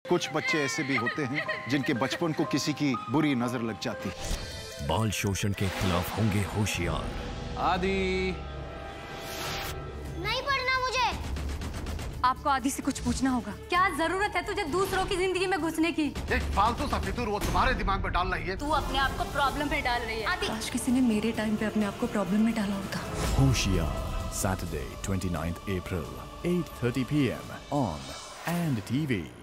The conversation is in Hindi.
कुछ बच्चे ऐसे भी होते हैं जिनके बचपन को किसी की बुरी नजर लग जाती है। बाल शोषण के खिलाफ होंगे होशियार। आदि नहीं पढ़ना मुझे। आपको आदि से कुछ पूछना होगा। क्या जरूरत है तुझे दूसरों की जिंदगी में घुसने की? एक फालतू सा फितूर वो तुम्हारे दिमाग में डाल रही है। तू अपने आप को प्रॉब्लम में डाल रही है। आदि आज किसी ने मेरे टाइम पे अपने आप को प्रॉब्लम में डाला होता। होशियार Saturday 29th April 8:30 p.m. on and TV.